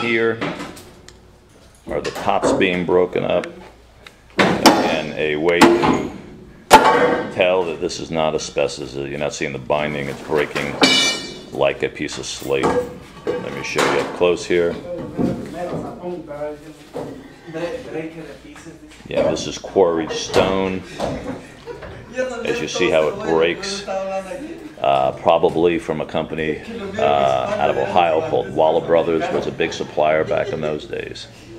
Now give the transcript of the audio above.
here are the tops being broken up, and a way to tell that this is not asbestos is you're not seeing the binding, it's breaking like a piece of slate. Let me show you up close here. Yeah, this is quarried stone. As you see how it breaks, probably from a company out of Ohio called Walla Brothers, was a big supplier back in those days.